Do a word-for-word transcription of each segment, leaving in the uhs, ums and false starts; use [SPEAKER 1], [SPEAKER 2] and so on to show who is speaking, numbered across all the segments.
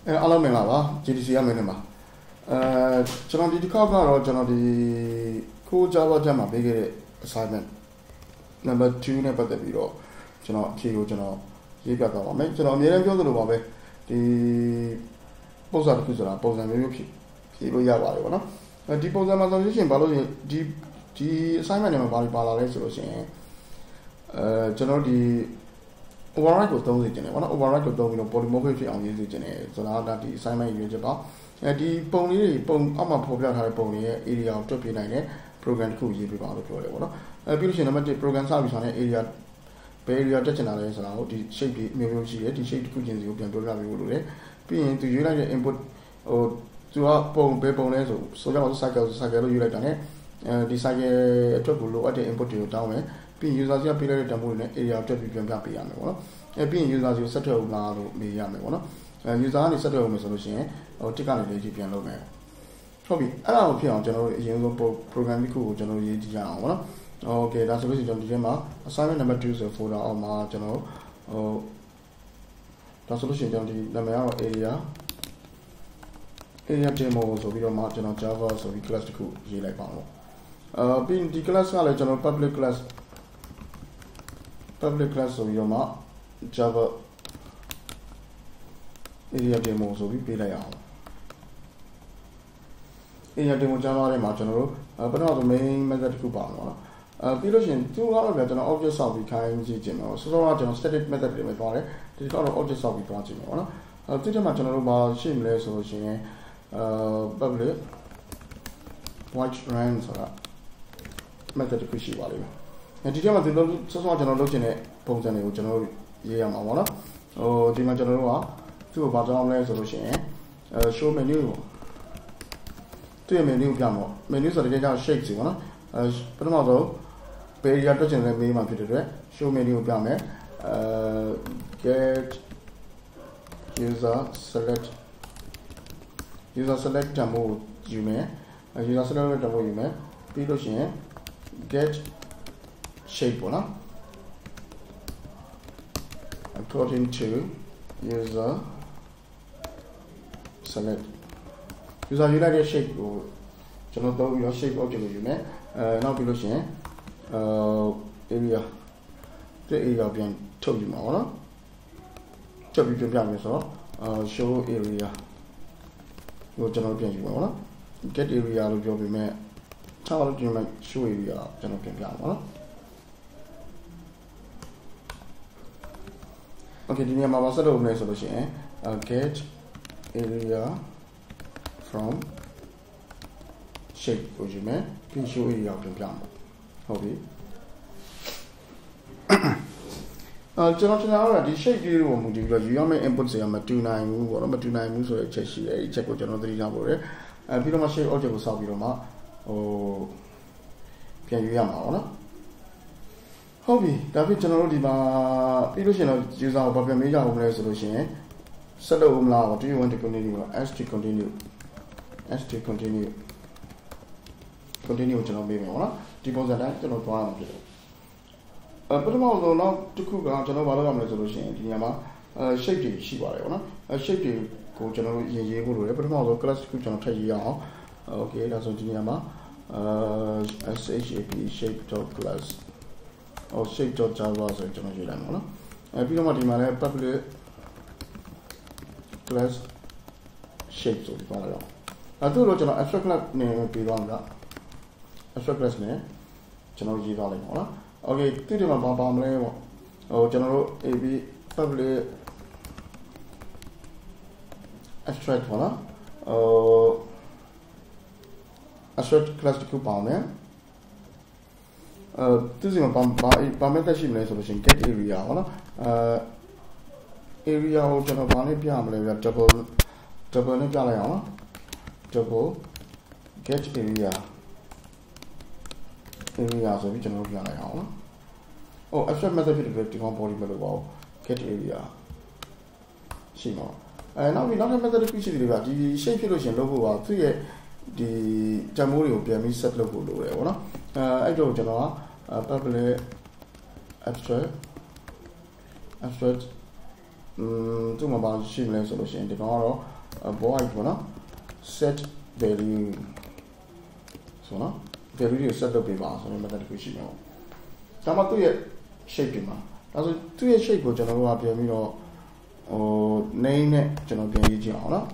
[SPEAKER 1] အဲအားလုံးမင်္ဂလာပါ G D C ရမင်းနေမှာအဲကျွန်တော်ဒီတစ်ခါကတော့ကျွန်တော်ဒီကို Java ကျမ်းမှာပေးခဲ့တဲ့ assignment number two နဲ့ပတ်သက်ပြီးတော့ကျွန်တော်အခြေကိုကျွန်တော်ရေးပြသွားပါမယ်ကျွန်တော်အများအားပြောသလိုပါပဲဒီပုံစံတစ်ခုဆိုတာပုံစံမျိုးမျိုးဖြစ်ဖြေလို့ရပါတယ်ပေါ့နော်အဲဒီပုံစံမှာဆိုလို့ရှိရင်ဘာလို့ဒီဒီ assignment နဲ့မှာဘာလို့ပါလာလဲဆိုလို့ရှိရင်အဲကျွန်တော်ဒီ override ကိုသုံးစေချင်တယ်ပေါ့နော် override ကိုသုံးပြီးတော့ polymorphic ဖြစ်အောင်ရေးစေချင်တယ်ဆိုတာကဒီ assignment ရေးချက်ပါအဲဒီပုံလေးတွေပုံအောက်မှာဖော်ပြထားတဲ့ပုံတွေရဲ့ area ကိုတွက်ပြနိုင်တဲ့ program တစ်ခုရေးပြပါလို့ပြောတယ်ပေါ့နော်အဲပြီးလို့ရှိရင် number one program စပြီးဆိုတဲ့ area ဘယ် area တက်ချင်တာလဲဆိုတာကိုဒီ shape တွေမျိုးမျိုးရှိတယ်ဒီ shape တစ်ခုချင်းစီကိုပြန်ပြောပြပေးဖို့လိုတယ်ပြီးရင်သူရွေးလိုက်တဲ့ input ဟိုသူကပုံဘယ်ပုံလဲဆိုဆိုကြပါစို့ cycle cycle လို့ရွေးလိုက်တာ ਨੇ အဲဒီ cycle အတွက်ကိုလိုအပ်တဲ့ input တွေကိုတောင်းမယ်ပြီး user စီကပေးလိုက်တဲ့ tempo တွေနဲ့ area တက်ပြီးပြန်ပြပေးရမယ်ပေါ့နော်အဲပြီးရင် user စီကိုဆက်ထွက်အောင်လားလို့မေးရမယ်ပေါ့နော်အဲ user ကနေဆက်ထွက်အောင်မယ်ဆိုလို့ရှိရင်ဟို tick ကနေလေးကြီးပြန်လုပ်မယ်ဟုတ်ပြီအဲ့ဒါကိုဖြစ်အောင်ကျွန်တော်တို့အရင်ဆုံး program တစ်ခုကိုကျွန်တော်ရေးကြည့်ရအောင်ပေါ့နော် okay ဒါဆိုလို့ရှိရင်ကျွန်တော်ဒီထဲမှာ assignment number two ဆို folder အောက်မှာကျွန်တော်ဟိုဒါဆိုလို့ရှိရင်ကျွန်တော်ဒီနာမည်ကတော့ area area demo ဆိုပြီးတော့မှကျွန်တော် Java ဆိုပြီး class တစ်ခုရေးလိုက်ပါတော့အာပြီးဒီ class ကလည်းကျွန်တော် public class public class ဆိုပြီးတော့မှ Java area demo ဆိုပြီးပေးလိုက်အောင် area demo Java ထဲမှာကျွန်တော်တို့ပထမဆုံး main method တစ်ခုပါမှာနော်အဲပြီးလို့ရှိရင်သူကတော့ကျွန်တော် object ဆောက်ပြီးခိုင်းကြည့်ခြင်းတော့ဆိုတော့ကျွန်တော် static method တွေပဲသွားတယ်ဒီကတော့ object ဆောက်ပြီးသွားခြင်းပေါ့နော်အဲဒီထဲမှာကျွန်တော်တို့ဘာရှိမလဲဆိုလို့ရှိရင်အာ public white run ဆိုတာ method တစ်ခုရှိပါလိမ့်မယ်အဲဒီထဲမှာဒီလိုဆောဆောကျွန်တော်လုပ်ချင်တဲ့ပုံစံတွေကိုကျွန်တော်တို့ရေးရမှာပေါ့နော်ဟိုဒီမှာကျွန်တော်တို့ကသူ့ကိုဘာကြောင်းလဲဆိုလို့ရှိရင်အဲ show menu ကိုသူ့ရဲ့ menu ကိုပြမှာ menu ဆိုတဲ့ကြောင့် shape စီပေါ့နော်အဲပထမဆုံး page ရတက်ချင်တဲ့ main မှာဖြစ်တဲ့အတွက် show menu ကိုပြမယ်အဲ get user select user select demo ယူမယ် user select demo ယူမယ်ပြီးလို့ရှိရင် get shape ပေါ့နော် according to user select user ယူလိုက်တဲ့ shape ကိုကျွန်တော်သုံးပြီးတော့ shape object ကိုယူမယ်အဲနောက်ပြီးလို့ရှိရင်အဲ area ဒီ area ပြန်ထုတ်ယူမှာပေါ့နော်ထုတ်ပြီးပြန်ပြမယ်ဆိုတော့ show area ကိုကျွန်တော်ပြန်ယူမှာပေါ့နော် get area လို့ပြောပြီးမဲ့ထားလို့ဒီမှာ show area ကျွန်တော်ပြန်ပြမှာပေါ့နော် okay ဒီနေရာမှာဆက်လုပ်မယ်ဆိုလို့ရှိရင် get area from shape ကိုယူမယ်ပြီး show area ကိုပြန်ပြမှာဟုတ်ပြီအဲကျွန်တော်ကျွန်တော်ကဒီ shape ကြီးကိုမူတည်ပြီးတော့ယူရမယ့် input တွေကမတူနိုင်ဘူးပေါ့နော်မတူနိုင်ဘူးဆိုတဲ့အချက်ရှိတယ်အဲဒီချက်ကိုကျွန်တော်သတိထားဖို့ရတယ်အဲပြီးတော့မှ shape object ကိုစောက်ပြီးတော့မှဟိုပြန်ယူရမှာပေါ့နော်ဟုတ်ပြီဒါဖြစ်ကျွန်တော်တို့ဒီမှာပြီးလို့ရှိရင်တော့ user ကိုဘာပြန်မေးကြအောင်လဲဆိုလို့ရှိရင်ဆက်လုပ်ဦးမလား do you want to continue as to continue as to continue continue ကိုကျွန်တော်မေးမယ်ပေါ့နော်ဒီပုံစံတိုင်းကျွန်တော်သွားရမှာဖြစ်တယ်အဲပထမဆုံးတော့တစ်ခုကကျွန်တော်ဘာလုပ်ရမလဲဆိုလို့ရှိရင်ဒီနေရာမှာအဲ shape တွေရှိပါတယ်ပေါ့နော်အဲ shape တွေကိုကျွန်တော်တို့ရေးရေးဖို့လိုတယ်ပထမဆုံး class တစ်ခုကျွန်တော်ထည့်ရေးရအောင် okay ဒါဆိုဒီနေရာမှာအဲ shap shape.class or shape.java ဆိုကျွန်တော်ရေးလိုက်မှာနော်အဲပြီးတော့မှဒီမှာလည်း public class shape ဆိုဒီပါတော့အဲသူ့လို့ကျွန်တော် abstract class နဲ့ပြီးတော့မှာ abstract class နဲ့ကျွန်တော်ရေးသွားလိုက်ပါနော် okay ဒီထဲမှာဘာပါမလဲပေါ့ဟိုကျွန်တော်တို့ ab public abstract ပေါ့နော်ဟို abstract class တစ်ခုပါမယ်အဲသူစီမှာဘာဘာ method ရှိမလဲဆိုလို့ရှိရင် get area ပေါ့နော်အဲ area ကိုကျွန်တော်ဘာနဲ့ပြမလဲဗျ double double နဲ့ပြလိုက်အောင်နော် double get area area ဆိုပြီးကျွန်တော်ပြလိုက်အောင်နော်ဟို abstract method ဖြစ်တဲ့ဒီကောင် body မလို့ပါဘူး get area ရှိမှာအဲနောက်ပြီးနောက်ထပ် method တစ်ခုရှိတယ်ဗျဒီ shape ဖြစ်လို့ရှိရင်လုပ်ဖို့ကသူ့ရဲ့ဒီ demo တွေကိုပြန်ပြီး set လုပ်ဖို့လိုတယ်ပေါ့နော်အဲအဲ့တော့ကျွန်တော်က public abstract abstract 음, 좀 봐 주시면 solution 이 거로 void 뭐나 set value 소나 value set up 봐 소는 메타드 보시면 다만 또의 shape မှာ다소 또의 shapeကိုကျွန်တော်တို့ကပြန်ပြီးတော့ဟို name နဲ့ကျွန်တော်ပြန်ရေးကြည့်အောင်နော်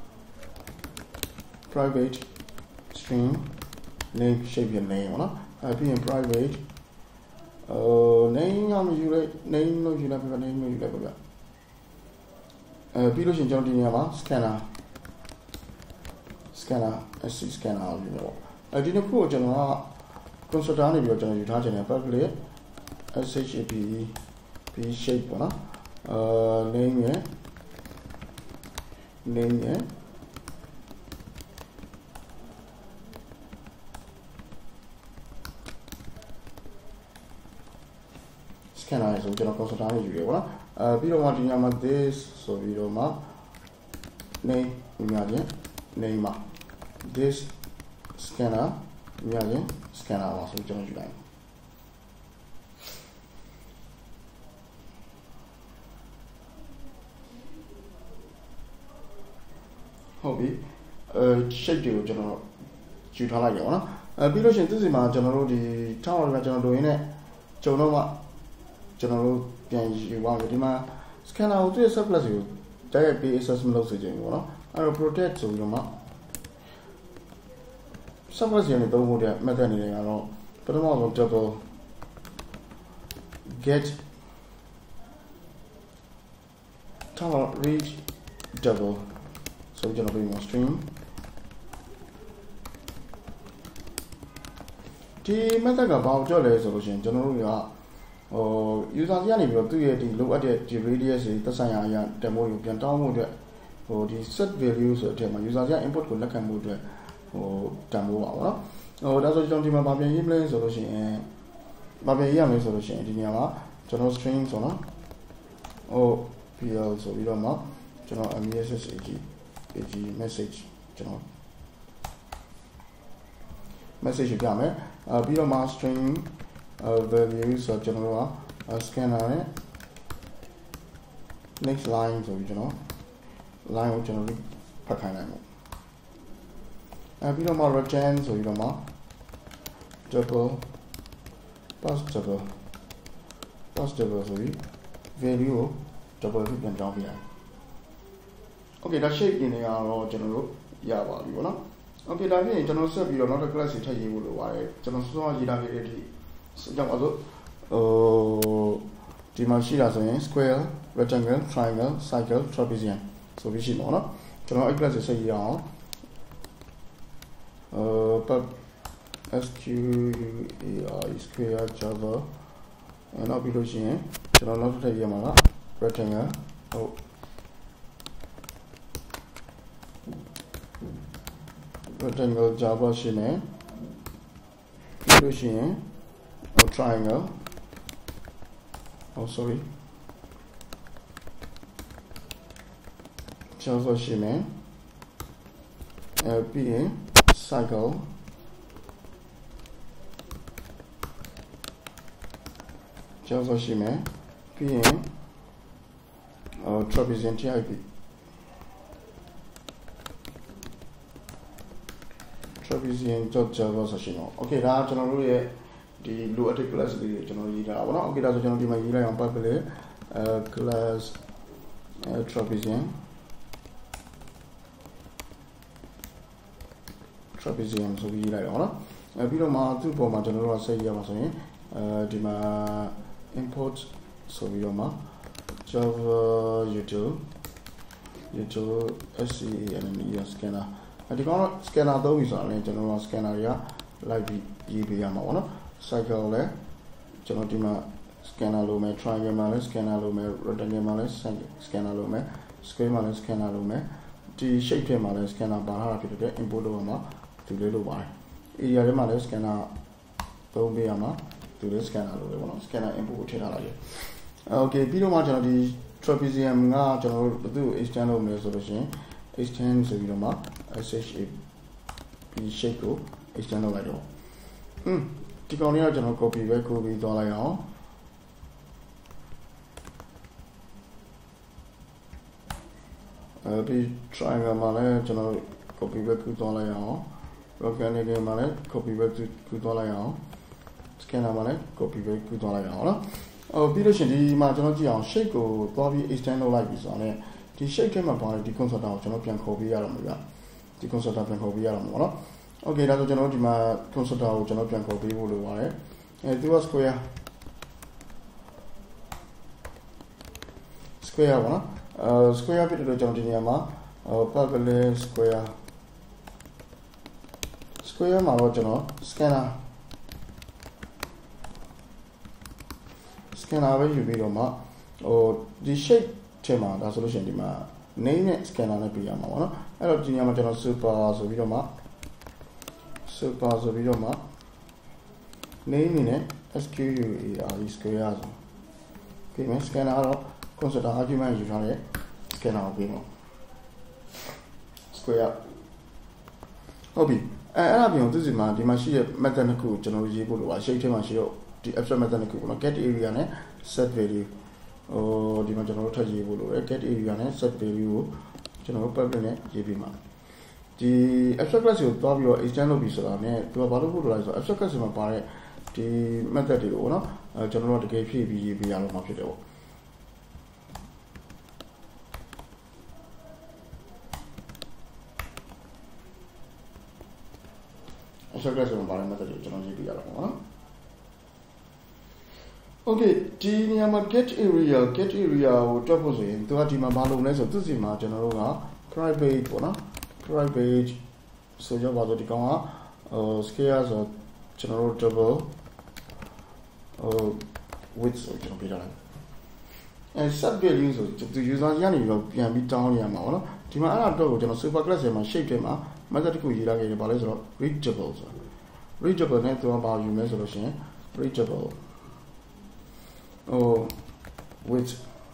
[SPEAKER 1] private string name shape ရဲ့ name ပေါ့နော်အဲပြီးရင် private ဟို name ကမယူလိုက် name လို့ယူလိုက်ပြ name လို့ယူလိုက်ပြအဲပြီးလို့ရှိရင်ကျွန်တော်ဒီနေရာမှာ scanner scanner sc scanner လို့ပြောပေါ့အဲဒီတစ်ခုကိုကျွန်တော်က constructor နေပြီးတော့ကျွန်တော်ယူထားခြင်းနဲ့ public shap p shape ပေါ့နော်အဲ name ရဲ့ name ရဲ့scanner ဆိုကျွန်တော် constructor နေယူရပေါ့နော်အဲပြီးတော့မှဒီညမှာ this ဆိုပြီးတော့မှ name များခြင်း name မှာ this scanner များခြင်း scanner ပါဆိုကျွန်တော်ယူလိုက်ဟုတ်ပြီအဲ shape တွေကိုကျွန်တော်ယူထားလိုက်ရအောင်နော်အဲပြီးလို့ရှိရင်သူစီမှာကျွန်တော်တို့ဒီထောက်အောင်လည်းကျွန်တော်တို့ရင်းနဲ့ဂျုံတော့မှကျွန်တော်တို့ပြန်ယူပါမယ်ဒီမှာ scanner ကိုသူ့ရဲ့ surplus ကိုတိုက်ရိုက်ပေး access မလုပ်စေချင်ဘူးပေါ့နော်အဲ့တော့ protect ဆိုပြီးတော့မှ surplus ရင်းနဲ့သုံးဖို့တဲ့ method နေတယ်ကတော့ပထမဆုံး double get ထောက် reach double ဆိုကျွန်တော်ပေးမှာ string ဒီ method ကဘာကိုကြောက်လဲဆိုလို့ရှိရင်ကျွန်တော်တို့ကဟို user ကြီးကနေပြီးတော့သူ့ရဲ့ဒီလိုအပ်တဲ့ဒီ radius တွေသက်ဆိုင်ရာအရာ demo ကိုပြန်တောင်းဖို့အတွက်ဟိုဒီ set value ဆိုတဲ့အထက်မှာ user ကြီး input ကိုလက်ခံမှုအတွက်ဟို demo ပါပေါ့နော်ဟိုဒါဆိုကျွန်တော်ဒီမှာဗာပြန်ရေးမလဲဆိုလို့ရှိရင်ဗာပြန်ရေးရမယ်ဆိုလို့ရှိရင်ဒီနေရာမှာကျွန်တော် string ဆိုတော့ဟို pl ဆိုပြီးတော့မှကျွန်တော် message ag message ကျွန်တော် message ပြမယ်အဲပြီးတော့မှ string value ဆိုကျွန်တော်တို့က scanner နဲ့ next line ဆိုပြီးကျွန်တော် line ကိုကျွန်တော်တို့ဖတ်ခိုင်းလိုက်မယ်အဲပြီးတော့မှ return ဆိုပြီးတော့မှ double pass double pass double ဆိုပြီး value ကို double ဖြစ်ပြန်ပြောင်းပြရတယ် okay ဒါ shape နေနေကတော့ကျွန်တော်တို့ရပါပြီပေါ့နော် okay ဒါဖြစ်ရင်ကျွန်တော်ဆက်ပြီးတော့နောက်တစ် class ထပ်ရေးဖို့လိုပါတယ်ကျွန်တော်စောစောရေးထားခဲ့တဲ့အထိကြောင့်ပါဆိုဟိုဒီမှာရှိတာဆိုရင် square rectangle triangle cycle trapezium ဆိုပြီးရှိမှာเนาะကျွန်တော်အဲ့ class ဆက်ရေးအောင်เอ่อ pub square square java အဲ့တော့ပြီးလို့ရှိရင်ကျွန်တော်နောက်ထပ်ရေးမှာက rectangle ဟုတ် rectangle java ရှိမယ်ပြီးလို့ရှိရင် triangle oh sorry java ရှိမယ်အဲပြီးရင် cycle java ရှိမယ်ပြီးရင် trapezium type trapezium .java ဆိုရှင်တော့ okay ဒါကျွန်တော်တို့ရဲ့ဒီလိုအပ်တဲ့ class လေးတွေကျွန်တော်ရေးထားတာပေါ့နော် okay ဒါဆိုကျွန်တော်ဒီမှာရေးလိုက်အောင် public အဲ class trapezium trapezium ဆိုပြီးရေးလိုက်အောင်နော်အဲပြီးတော့မှသူ့ပေါ်မှာကျွန်တော်တို့ကဆက်ရေးရမှာဆိုရင်အဲဒီမှာ import ဆိုပြီးတော့မှ java util util scanner scanner ဒီကောင်တော့ scanner သုံးပြီဆိုတာလည်းကျွန်တော်တို့ scanner တွေကလိုက်ပြီးရေးပေးရမှာပေါ့နော် cycle လည်းကျွန်တော်ဒီမှာ scanner လို့မယ် triangle မှာလည်း scanner လို့မယ် rectangle မှာလည်း scanner လို့မယ် square မှာလည်း scanner လို့မယ်ဒီ shape ထဲမှာလည်း scanner ပါထားတာဖြစ်တဲ့ import လုပ်ရမှာဒီလေးလို့ပါတယ် area ထဲမှာလည်း scanner သုံးပေးရမှာဒီလေး scanner လို့ပဲပေါ့နော် scanner import ကိုထည့်ထားလိုက်ရ okay ပြီးတော့မှကျွန်တော်ဒီ trapezium ကကျွန်တော်တို့ဘယ်သူ့ extend လုပ်မလဲဆိုလို့ရှိရင် extend ဆိုပြီးတော့မှ shap shape ကို extend လုပ်လိုက်တော့อืมဒီကောင်လေးကကျွန်တော် copy ပဲ copy သွားလိုက်အောင်ဒီ triangle မှာလည်းကျွန်တော် copy ပဲကူးသွားလိုက်အောင် rectangle မှာလည်း copy ပဲကူးသွားလိုက်အောင် scanner မှာလည်း copy ပဲကူးသွားလိုက်အောင်နော်အော်ပြီးလို့ရှိရင်ဒီမှာကျွန်တော်ကြည့်အောင် shape ကိုသွားပြီး extend လုပ်လိုက်ပြီဆိုတော့ဒီ shape ထဲမှာပါတဲ့ဒီ constructor ကိုကျွန်တော်ပြန်ခေါ်ပေးရတော့မှာဗျဒီ constructor ပြန်ခေါ်ပေးရတော့မှာနော် okay ဒါဆိုကျွန်တော်ဒီမှာ constructor ကိုကျွန်တော်ပြန်ခေါ်ပေးဖို့လိုပါတယ်အဲသူက square square ပါနော်အဲ square ဖြစ်တယ်လို့ကျွန်တော်ဒီနေရာမှာ public square square မှာတော့ကျွန်တော် scanner scanner ပဲယူပြီးတော့မှဟိုဒီ shape ထဲမှာဒါဆိုလို့ရှိရင်ဒီမှာ name နဲ့ scanner နဲ့ပြရမှာပေါ့နော်အဲ့တော့ဒီနေရာမှာကျွန်တော် super ဆိုပြီးတော့မှ super ဆိုပြီးတော့မှ name နဲ့ square square ဆိုပြီးမယ် scanner ကတော့ constructor argument ယူထားတဲ့ scanner ကိုပြီးတော့ square ဟုတ်ပြီအဲအဲ့ဒါပြင်သူစီမှာဒီမှာရှိတဲ့ method တစ်ခုကိုကျွန်တော်ရေးဖို့လိုပါ shape ထဲမှာရှိတော့ဒီ abstract method တစ်ခုပေါ့နော် get area နဲ့ set value ဟိုဒီမှာကျွန်တော်တို့ထပ်ရေးဖို့လိုတယ် get area နဲ့ set value ကိုကျွန်တော်တို့ public နဲ့ရေးပြီးမှာဒီ abstract class ကိုတွားပြီးတော့ extend လုပ်ပြီးဆိုတာနဲ့သူကဘာလို့ဖို့လိုလဲဆိုတော့ abstract class မှာပါတဲ့ဒီ method တွေကိုပေါ့နော်အဲကျွန်တော်တို့တကယ်ဖြည့်ပြီးရေးပေးရတော့မှာဖြစ်တယ်ပေါ့abstract class မှာပါတဲ့ method တွေကိုကျွန်တော်ရေးပေးရတော့မှာပေါ့နော်Okay ဒီနေရာမှာ get area get area ကိုတွက်ဖို့ဆိုရင်သူကဒီမှာဘာလုပ်လဲဆိုသူစီမှာကျွန်တော်တို့က private ပေါ့နော် private ဆိုကြပါတော့ဒီကောင်ကဟို scale ဆိုကျွန်တော်တို့ double ဟို width ဆိုကျွန်တော်ပြထားတယ်အဲ set value ဆိုသူ user ရနေပြီးတော့ပြန်ပြီးတောင်းရမှာပေါ့နော်ဒီမှာအဲ့ဒါတော့ကိုကျွန်တော် super class ထဲမှာ shape ထဲမှာ method တစ်ခုရေးထားခဲ့တယ်ဘာလဲဆိုတော့ readable ဆို readable နဲ့သူကဘာယူလဲဆိုလို့ရှိရင် readable oh with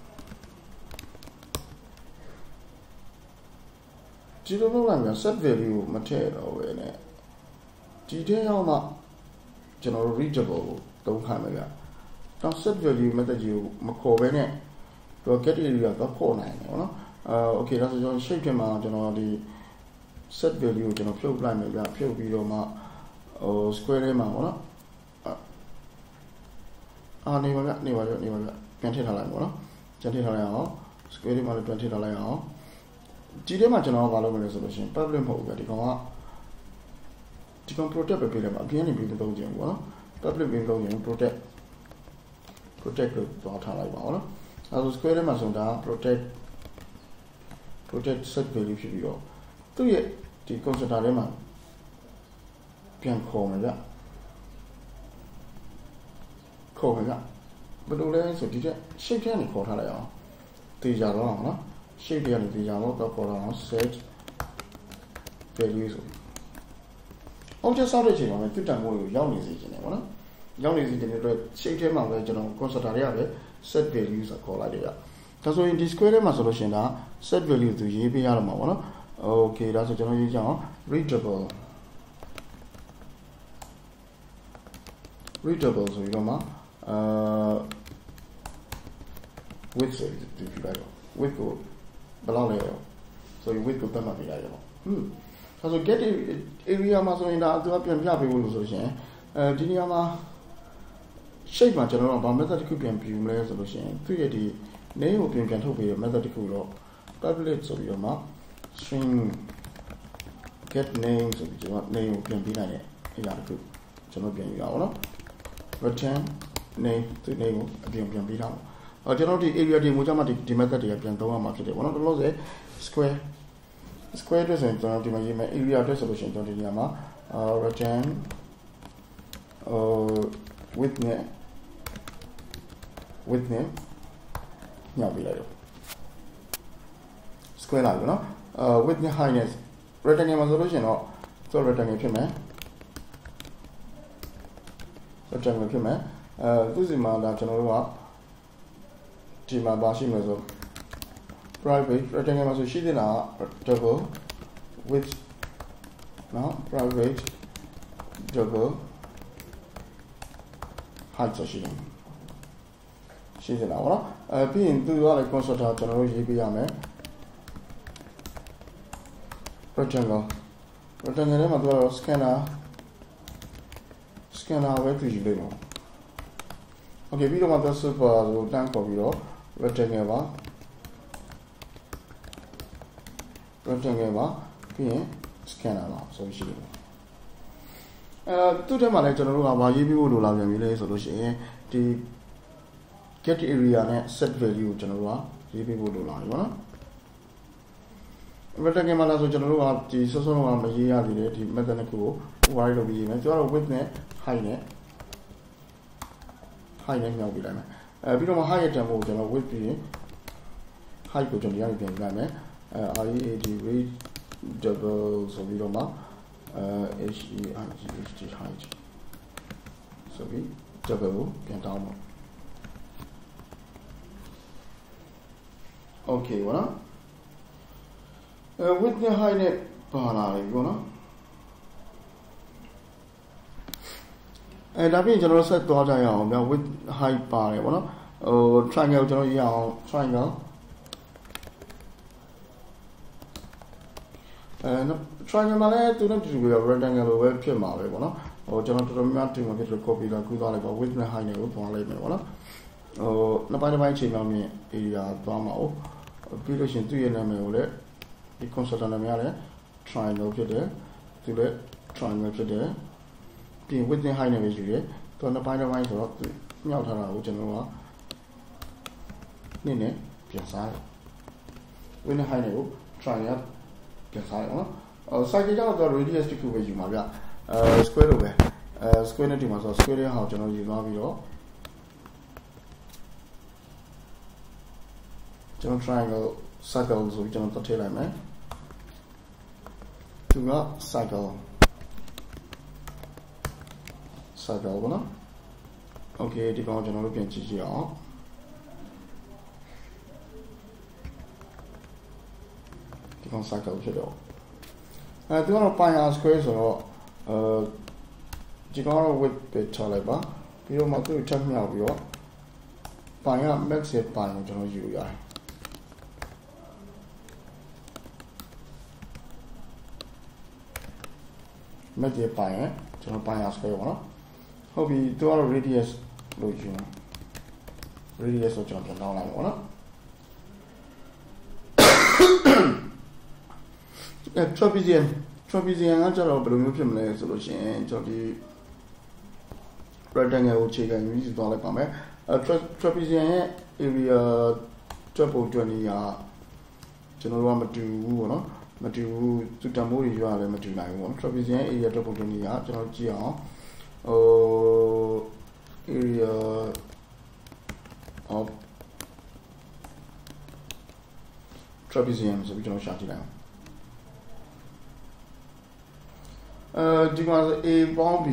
[SPEAKER 1] ဒီလိုလုပ်လိုက်ရင် set value ကိုမထည့်တော့ဘဲနဲ့ဒီထဲရောက်မှကျွန်တော်တို့ readable ကိုသုံးခိုင်းမယ်ဗျတော့ set value method ကြီးကိုမခေါ်ဘဲနဲ့တော့ get area တော့ခေါ်နိုင်တယ်ပေါ့နော်အာ okay ဒါဆိုကျွန်တော် shape ထဲမှာကျွန်တော်ဒီ set value ကိုကျွန်တော်ဖြုတ်လိုက်မယ်ဗျဖြုတ်ပြီးတော့မှဟို square ထဲမှာပေါ့နော်အာနေပါဗျနေပါဗျနေပါဗျပြန်ထည့်ထားလိုက်ပေါ့နော်ပြန်ထည့်ထားလိုက်အောင် square ထဲမှာလည်းပြန်ထည့်ထားလိုက်အောင်ဒီထဲမှာကျွန်တော်ကဘာလုပ်မလဲဆိုလို့ရှိရင် public မဟုတ်ဘူးဗျဒီကောင်ကဒီကောင် protect ပဲပေးလိုက်ပါအပြင်နေပြီးသုံးခြင်းပေါ့နော် public ပြီးသုံးခြင်း protect protect လို့သွားထားလိုက်ပါပေါ့နော်အဲဆို square ထဲမှာဆိုတာ protect protect set value ဖြစ်ပြီးတော့သူ့ရဲ့ဒီ constructor ထဲမှာပြန်ခေါ်မယ်ဗျခေါ်မယ်ဗျဘယ်လိုလဲဆိုဒီတဲ့ shape ထဲကနေခေါ်ထားလိုက်အောင်တေချာတော့အောင်နော် shape ထဲကနေတေချာတော့တော့ခေါ်တော့အောင် set value ဆို object ဆောက်တဲ့အချိန်မှာပဲသူ့တန်ဖိုးကိုရောက်နေစေချင်တယ်ပေါ့နော်ရောက်နေစေချင်တဲ့အတွက် shape ထဲမှာပဲကျွန်တော် constructor တွေကပဲ set value ဆိုခေါ်လိုက်တယ်ဗျဒါဆိုရင်ဒီ square ထဲမှာဆိုလို့ရှိရင်ဒါ set value သူရေးပေးရတော့မှာပေါ့နော် okay ဒါဆိုကျွန်တော်ရေးကြအောင် readable readable ဆိုပြီးတော့မှအာ width ဆိုပြီးဒီပြလိုက်တော့ width ကိုဘယ်လောက်လဲဆိုရင် width ကိုတက်မှတ်ပြလိုက်တော့ဟွန်းဒါဆို get area မှာဆိုရင်ဒါသူကပြန်ပြပေးဖို့လို့ဆိုရှင်အဲဒီနေရာမှာ shape မှာကျွန်တော်တို့ကဘာ method တစ်ခုပြန်ပြမလဲဆိုလို့ရှင်သူ့ရဲ့ဒီ name ကိုပြန်ပြန်ထုတ်ပေးရ method တစ်ခုတော့ public ဆိုပြီးတော့မှ string get name ဆိုပြီးကျွန်တော် name ကိုပြန်ပြလိုက်တဲ့အရာတစ်ခုကျွန်တော်ပြန်ယူရအောင်နော် return name ဒီ name ကိုအပြင်ပြန်ပေးထားအောင်အော်ကျွန်တော်ဒီ area ဒီမူကြမှာဒီဒီ method တွေကပြန်သုံးရမှာဖြစ်တယ်ပေါ့နော်တော်လို့ဆို square square အတွက်ဆိုရင်ကျွန်တော်ဒီမှာရေးမယ် area အတွက်ဆိုလို့ရှိရင်ကျွန်တော်ဒီနေရာမှာ return width နဲ့ width နဲ့ညှပ်ပေးလိုက်တော့ square လာပြီနော် width နဲ့ height နဲ့ rectangle မှာဆိုလို့ရှိရင်တော့ဆို rectangle ဖြစ်မယ် rectangle ဖြစ်မယ်အဲသူစီမှာဒါကျွန်တော်တို့ကဒီမှာပါရှိမယ်ဆို private rectangle မှာဆိုရှိသေးတာ double width နော် private double height ဆိုရှိတယ်ရှိသေးတာပေါ့နော်အဲပြီးရင်သူကလည်း constructor ကျွန်တော်တို့ရေးပေးရမယ် rectangle rectangle ထဲမှာသူကတော့ scanner scanner ပဲတွေ့ယူလိုက်ပါ Okay ပြီးတော့မှသူ super ကိုတန်းခေါ်ပြီးတော့ rectangle ပါ rectangle ပါပြီးရင် scanner ပါဆိုရှိတယ်အဲသူ့ထဲမှာလည်းကျွန်တော်တို့ကဘာရေးပြီးဖို့လိုလာပြန်ပြီလဲဆိုလို့ရှိရင်ဒီ get area နဲ့ set value ကိုကျွန်တော်တို့ကရေးပြီးဖို့လိုလာပြီပေါ့နော် rectangle မှာလားဆိုကျွန်တော်တို့ကဒီစောစောကမရေးရသေးတယ်ဒီ method တစ်ခုကို wide လုပ်ပြီးရေးမယ်ကျွန်တော်တို့ width နဲ့ height နဲ့ height နဲ့မြောက်ပြလိုက်မယ်အဲပြီးတော့မှ height ရဲ့တန်ဖိုးကိုကျွန်တော် width ပြီးရင် height ကိုကျွန်တော်ဒီကနေပြန်ပြလိုက်မယ်အဲ read read double ဆိုပြီးတော့မှအဲ h e i g h t height ဆိုပြီး double ကိုပြန်တောင်းပါ Okay ဘောနော်အဲ width နဲ့ height နဲ့ပါလာပြီဘောနော်အဲဒါပြင်ကျွန်တော်ဆက်သွားကြရအောင်ဗျာ width height ပါတယ်ဘောနော်ဟို triangle ကိုကျွန်တော်ရအောင် triangle အဲ triangle မှာလည်းသူနဲ့တူတူပဲ rectangle လိုပဲဖြစ်မှာပဲပေါ့နော်ဟိုကျွန်တော်တော်တော်များများတင်မှာဖြစ်လို့ copy လာကူးသွားလိုက်ပါ width နဲ့ height နဲ့ကိုသွားလိုက်မယ်ပေါ့နော်ဟိုနှစ်ပိုင်းတစ်ပိုင်းချိန်မှမြင် area သွားမှာ哦ပြီးလို့ရှင်သူ့ရဲ့နာမည်ကိုလည်းဒီ concept နာမည်ကလည်း triangle ဖြစ်တယ်သူလည်း triangle ဖြစ်တယ်ပြီး width နဲ့ height နဲ့ပဲယူတယ်သူနှစ်ပိုင်းတစ်ပိုင်းဆိုတော့မြောက်ထားတာကိုကျွန်တော်ကနည်းနည်းပြန်စားတယ် width နဲ့ height နဲ့ကို triangle ပြန်စားရအောင်နော်။ size ကြောင့်တော့ radius တစ်ခုပဲယူမှာဗျ။အဲ square လို့ပဲ။အဲ square နဲ့ဒီမှာဆို square ရဲ့ဟာကိုကျွန်တော်ယူသွားပြီးတော့ကျွန်တော် triangle circle ဆိုပြီးကျွန်တော်ထည့်လိုက်မယ်။သူက circle circle ပေါ့နော်။ Okay ဒီကောင်ကျွန်တော်တို့ပြန်ကြည့်ကြည့်အောင်။ဒီကောင် circle ဖြစ်တော့အဲသူကတော့ pi r square ဆိုတော့အဲဒီကောင်ကတော့ width ပဲထားလိုက်ပါပြီးတော့မှသူ့ကိုချက်မြောက်ပြီးတော့ pi က max ရဲ့ pi ကိုကျွန်တော်ယူရတယ် max ရဲ့ pi ရဲ့ကျွန်တော် pi r square ပေါ့နော်ဟုတ်ပြီသူကတော့ radius လို့ယူတယ် radius ဆိုကျွန်တော်ပြန်တောင်းလိုက်ပါနော်အဲ trapezium trapezium ကကျတော့ဘယ်လိုမျိုးဖြစ်မလဲဆိုလို့ရှိရင်ကျွန်တော်ဒီ rectangle ကိုခြေခံပြီးသွားလိုက်ပါမယ်အဲ trapezium ရဲ့ area တွက်ပုံတွက်နည်းကကျွန်တော်တို့ကမတူဘူးပေါ့နော်မတူဘူးသူတံမိုးတွေရွာလည်းမတူနိုင်ဘူးပေါ့ trapezium ရဲ့ area တွက်ပုံတွက်နည်းကကျွန်တော်ကြည့်အောင်ဟို area of trapezium ဆိုပြီးကျွန်တော်ရှာကြည့်လိုက်အောင်အဲဒီမှာ a ပေါင်း b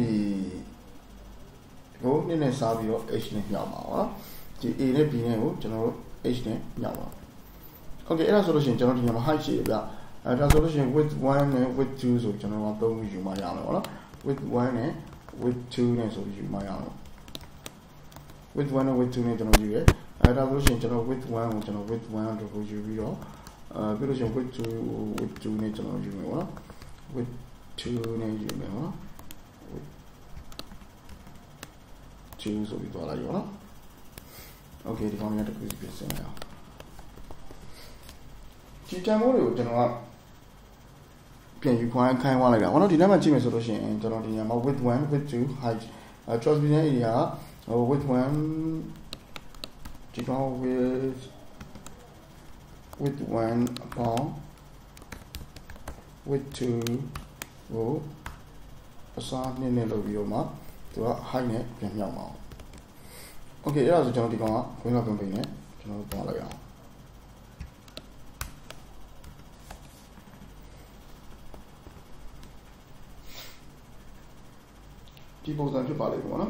[SPEAKER 1] ကိုနည်းနည်းစားပြီးတော့ h နဲ့ညှောက်ပါနော်ဒီ a နဲ့ b နဲ့ကိုကျွန်တော်တို့ h နဲ့ညှောက်ပါ Okay အဲ့ဒါဆိုလို့ရှိရင်ကျွန်တော်ဒီမှာ height ရှိရဗျအဲဒါဆိုလို့ရှိရင် width one နဲ့ width two ဆိုကျွန်တော်ကသုံးယူမှရမယ်ပေါ့နော် width one နဲ့ width two နဲ့ဆိုယူမှရမယ် width one နဲ့ width two နဲ့ကျွန်တော်ယူရအဲဒါဆိုလို့ရှိရင်ကျွန်တော် width one ကိုကျွန်တော် width one တို့ကိုယူပြီးတော့အဲပြီးလို့ရှိရင် width two width two နဲ့ကျွန်တော်ယူမယ်ပေါ့နော် width two နဲ့ယူမယ်နော် two ဆိုပြီးသွားလိုက်ရောနော် Okay ဒီကောင်လေးတစ်ခုစီပြင်ဆင်ရအောင်ဒီတန်ဖိုးတွေကိုကျွန်တော်ကပြန်ယူခွင့်ခိုင်းသွားလိုက်တာဘောနော်ဒီနေ့မှကြည့်မယ်ဆိုလို့ရှိရင်ကျွန်တော်ဒီညမှာ width one width two height trapezium area ဟို width one ဒီကောင် with width one upon width two ကိုအစားနည်းနည်းလုပ်ပြီးတော့မှသူက height နဲ့ပြန်မြောက်မှာ Okay အဲ့ဒါဆိုကျွန်တော်ဒီကောင်ကခွင်းလောက်ကုန်ပြီနဲ့ကျွန်တော်သွားလိုက်အောင်ဒီပုံစံဖြစ်ပါလိမ့်မယ်ပေါ့နော်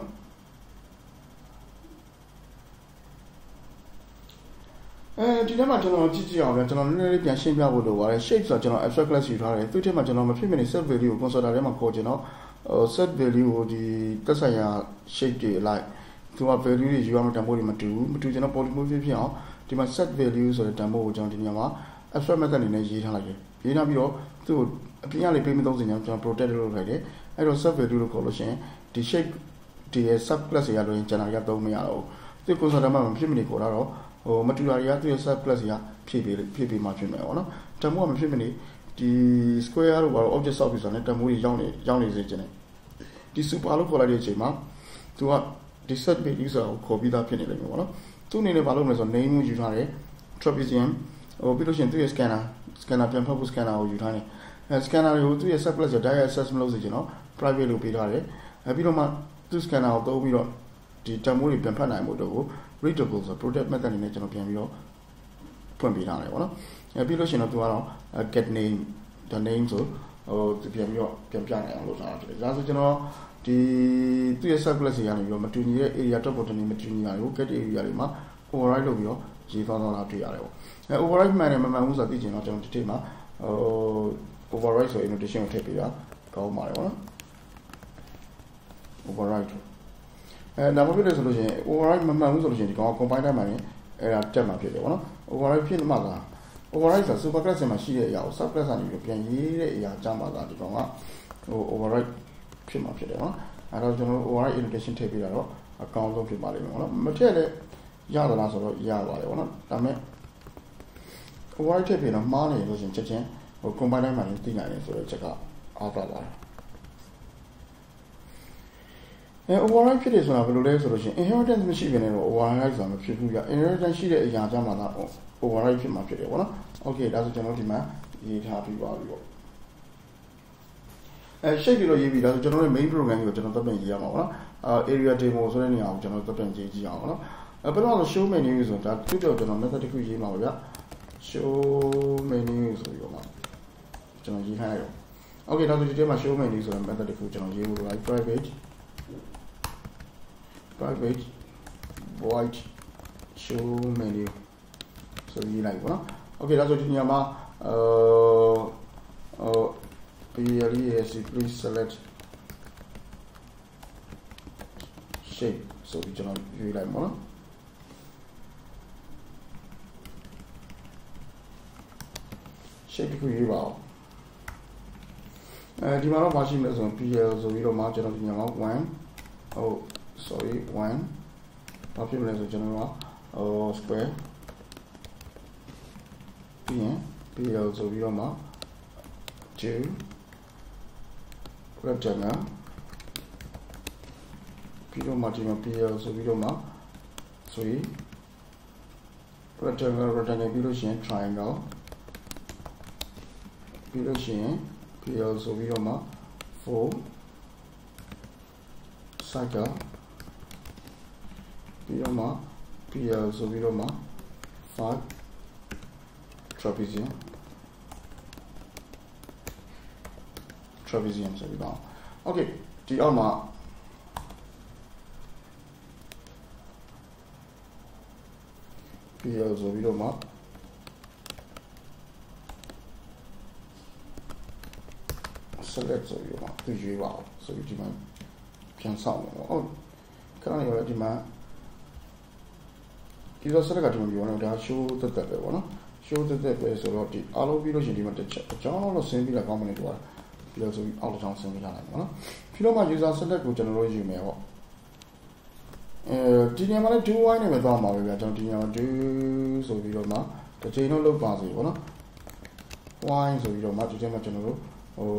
[SPEAKER 1] အဲဒီထဲမှာကျွန်တော်ကြည့်ကြည့်အောင်ဗျာကျွန်တော်နည်းနည်းလေးပြန်ရှင်းပြဖို့လိုပါတယ် shape ဆိုတော့ကျွန်တော် abstract class ယူထားတယ်သူ့ထဲမှာကျွန်တော်မဖြစ်မနေ set value ကို constructor ထဲမှာခေါ်ချင်တော့ set value ကိုဒီသက်ဆိုင်ရာ shape တွေလိုက်သူက value တွေယူရမယ့်တန်ဖိုးတွေမတူဘူးမတူကျွန်တော် polymorphic ဖြစ်အောင်ဒီမှာ set value ဆိုတဲ့တန်ဖိုးကိုကျွန်တော်ဒီနေရာမှာ abstract method အနေနဲ့ရေးထားလိုက်တယ်ရေးထားပြီးတော့သူ့အပြင်ကလေပေးမသုံးစင်ကြောင့်ကျွန်တော် protect လုပ်လိုက်တယ်အဲ့တော့ sub value လို့ခေါ်လို့ရှိရင်ဒီ shape ဒီ sub class တွေရလို့ရင် general ကသုံးမရတော့ဘူးသူ constructor မှာမဖြစ်မနေခေါ်တာတော့ဟို material တွေကသူ့ရဲ့ sub class တွေကဖြည့်ပေးဖြည့်ပေးမှဖြစ်မယ်ပေါ့နော်တမိုးကမဖြစ်မနေဒီ square တို့ဘာလို့ object ဆောက်ပြီးဆိုတော့တမိုးကြီးရောက်နေရောက်နေစေချင်တယ်ဒီ super လို့ခေါ်လိုက်တဲ့အချိန်မှာသူကဒီ set page user ကိုခေါ်ပြီးသားဖြစ်နေလိမ့်မယ်ပေါ့နော်သူအနေနဲ့ဘာလုပ်မလဲဆိုတော့ name ကိုယူထားတယ် trapezium ဟိုပြီးလို့ရှိရင်သူ့ရဲ့ scanner scanner ပြန်ဖတ်ဖို့ scanner ကိုယူထားတယ်အဲ scanner ကိုသူ့ရဲ့ sub class ကို direct access မလုပ်စေချင်တော့ private လို့ပေးထားတယ်အဲပြီးတော့မှသူ့ scanner ကိုသုံးပြီးတော့ဒီ tamo တွေပြန်ဖတ်နိုင်ဖို့တော့ readable ဆို protect method အနေနဲ့ကျွန်တော်ပြန်ပြီးတော့ဖွင့်ပေးထားတယ်ပေါ့နော်အဲပြီးလို့ရှိရင်တော့သူကတော့ get name the name ဆိုဟိုသူပြန်ပြီးတော့ပြန်ပြနိုင်အောင်လုပ်ထားတာဖြစ်တယ်ဒါဆိုကျွန်တော်ဒီသူ့ရဲ့ sub class တွေကနေပြီးတော့မတူညီတဲ့ area top ပေါ်တနေမတူညီတာကို get area တွေမှာ override လုပ်ပြီးတော့ရေးသွားတာတွေ့ရတယ်ပေါ့အဲ override မှန်တယ်မမှန်ဘူးဆိုတာသိချင်တော့ကျွန်တော်ဒီတိမှာဟို override ဆို annotation ကိုထည့်ပေးတာကောင်းပါတယ်ပေါ့နော် override အဲဒါမှမဟုတ်လို့ဆိုလို့ရှိရင် override မမှန်ဘူးဆိုလို့ရှိရင်ဒီကောင် combine တိုင်းမှာလည်းအဲ့ဒါတက်မှာဖြစ်တယ်ပေါ့နော် override ဖြစ်မှသာ override ဆို super class မှာရှိတဲ့အရာကို sub class ကနေပြီးပြန်ရေးတဲ့အရာကြမှာသာဒီကောင်ကဟို override ဖြစ်မှာဖြစ်တယ်နော်အဲ့တော့ကျွန်တော်တို့ override annotation ထည့်ပေးတာတော့အကောင်းဆုံးဖြစ်ပါလိမ့်မယ်ပေါ့နော်မထည့်လည်းရသလားဆိုတော့ရပါတယ်ပေါ့နော်ဒါပေမဲ့ override ထည့်ပြီးတော့မှားနေလို့ရှိရင်ချက်ချင်းဟို combine တိုင်းမှာလည်းသိနိုင်တယ်ဆိုတော့ချက်ကအားသာပါတယ်အဲ override ဖြစ်တယ်ဆိုတာဘယ်လိုလဲဆိုလို့ရှိရင် inheritance မရှိဘဲနဲ့တော့ override ဆိုတာမဖြစ်ဘူးပြ inheritance ရှိတဲ့အရာကြမှာသာ override ဖြစ်မှာဖြစ်တယ်ပေါ့နော် okay ဒါဆိုကျွန်တော်ဒီမှာရေးထားပြီးပါပြီပေါ့အဲ shape ပြီးတော့ရေးပြီးဒါဆိုကျွန်တော်ရဲ့ main program ကိုကျွန်တော်တက်ပြန်ရေးရမှာပေါ့နော်အဲ area demo ဆိုတဲ့နေရာကိုကျွန်တော်တက်ပြန်ရေးကြည့်အောင်ပေါ့နော်အဲဘယ်တော့ show menu ဆိုတာသူ့ကြောင့်ကျွန်တော် method တစ်ခုရေးမှာပါဗျ show menu ဆိုပြီးတော့မှကျွန်တော်ရေးထားလိုက်တော့ okay ဒါဆိုဒီထဲမှာ show menu ဆိုတဲ့ method တစ်ခုကျွန်တော်ရေးဖို့ right private private void show menu ဆိုရေးလိုက်ပေါ့နော် okay ဒါဆိုဒီနေရာမှာ呃呃 please please select shape ဆိုပြီးကျွန်တော်ရွေးလိုက်ပါနော်shape တစ်ခုရွေးပါအောင်အဲဒီမှာတော့မရှိမလို့ဆိုရင် pl ဆိုပြီးတော့မှကျွန်တော်ဒီနေရာမှာone oh sorry one ဘာဖြစ်မလဲဆိုကျွန်တော်ကဟို square ပြီးရင် pl ဆိုပြီးတော့မှtwo rectangle ပြီးတော့မှဒီမှာ pl ဆိုပြီးတော့မှthree rectangle rectangle ပြီးလို့ရှိရင် triangle ပြီးလို့ရှိရင် pl ဆိုပြီးတော့မှfour circle ပြီးတော့မှ pl ဆိုပြီးတော့မှfive trapezium trapezium ဆိုပြီးတော့ okay ဒီအောက်မှာpl ဆိုပြီးတော့မှ select ဆိုပြီးတော့မှသူရွေးပါအောင်ဆိုပြီးဒီမှာပြန်ဆောက်မယ်ပေါ့ဟုတ်ခဏနေတော့ဒီမှာဒီလို select ကဒီမှာပြောတော့ဒါ show တက်တက်ပဲပေါ့နော် show တက်တက်ပဲဆိုတော့ဒီအားလုံးပြီးလို့ရှိရင်ဒီမှာတစ်ချက်အကြောင်းတော့ဆင်းပြီးလာကောင်းမနေတော့ပြီးတော့ဆိုပြီးအောက်တစ်ချောင်းဆင်းပြီးလာနိုင်ပေါ့နော်ပြီးတော့မှ user select ကိုကျွန်တော်တို့ယူမယ်ပေါ့အဲဒီနေရာမှာလည်း do y နဲ့ပဲသွားမှာပဲဗျာကျွန်တော်ဒီနေရာမှာ do ဆိုပြီးတော့မှတစ်ချိန်တော့လုပ်ပါစေပေါ့နော် y ဆိုပြီးတော့မှဒီထဲမှာကျွန်တော်တို့ဟို